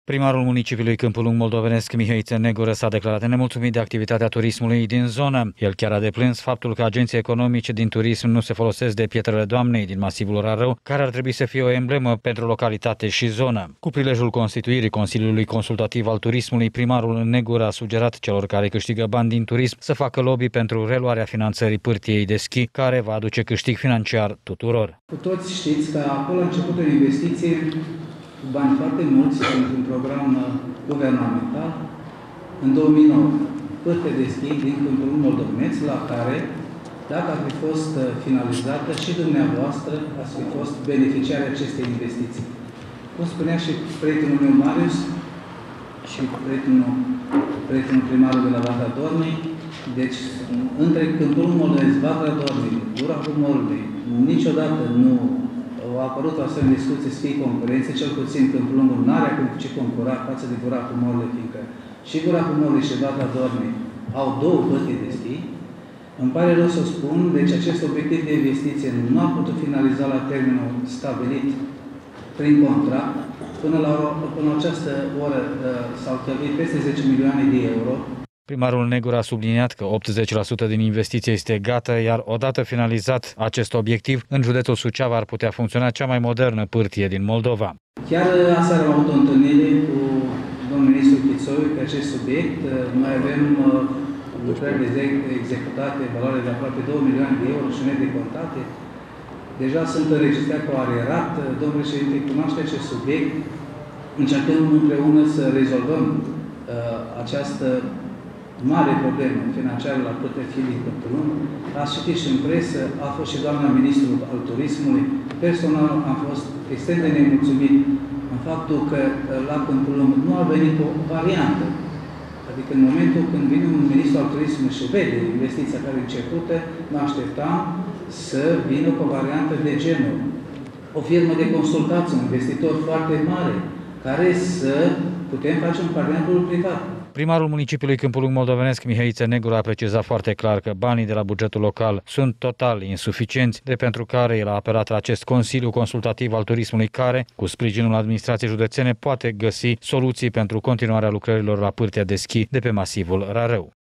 Primarul municipiului Câmpul Lung moldovenesc, Mihăiță Negură, s-a declarat nemulțumit de activitatea turismului din zonă. El chiar a deplâns faptul că agenții economice din turism nu se folosesc de Pietrele Doamnei din masivul Rarău, care ar trebui să fie o emblemă pentru localitate și zonă. Cu prilejul constituirii Consiliului Consultativ al Turismului, primarul Negură a sugerat celor care câștigă bani din turism să facă lobby pentru reluarea finanțării pârtiei de schi, care va aduce câștig financiar tuturor. Cu toți știți că acolo a început o investiție cu bani foarte mulți într-un program guvernamental în 2009, pârte de schi din Câmpul Lung moldovenesc, la care, dacă ar fi fost finalizată, și dumneavoastră ați fi fost beneficiari acestei investiții. Cum spunea și prietenul meu Marius și prietenul primarul de la Vatra Dornei, deci între Câmpul Lung moldovenesc, Vatra Dornei, Gura Humorului, niciodată nu au apărut o asemenea discuție să fie concurențe, cel puțin Câmpul Lung nu are acum ce concura față de Gura Humorului, fiindcă și Gura Humorului și Vatra Dornei au două pârtii de schi. Îmi pare rău să spun, deci acest obiectiv de investiție nu a putut finaliza la termenul stabilit prin contract. Până la această oră s-au cheltuit peste 10 milioane de euro. Primarul Negură a subliniat că 80% din investiție este gata, iar odată finalizat acest obiectiv, în județul Suceava ar putea funcționa cea mai modernă pârtie din Moldova. Chiar aseară am avut o întâlnire cu domnul ministru Chițoiu pe acest subiect. Noi avem lucrări executate în valoare de aproape 2 milioane de euro și nedecontate. Deja sunt înregistrate cu arerat. Domnul președinte cunoaște acest subiect. Încercăm împreună să rezolvăm această mare problemă financiară la pârtea schi din Câmpul Lung. Ați citit și în presă, a fost și doamna ministru al turismului. Personal am fost extrem de nemulțumit în faptul că la Câmpul Lung nu a venit o variantă. Adică în momentul când vine un ministru al turismului și vede investiția care începută, mă așteptam să vină cu o variantă de genul. O firmă de consultație, un investitor foarte mare, care să putem face un parteneriat privat. Primarul municipiului Câmpul Lung moldovenesc, Mihăiță Negură, a precizat foarte clar că banii de la bugetul local sunt total insuficienți, de pentru care el a apelat la acest Consiliu Consultativ al Turismului, care, cu sprijinul administrației județene, poate găsi soluții pentru continuarea lucrărilor la pârtea de schi de pe masivul Rarău.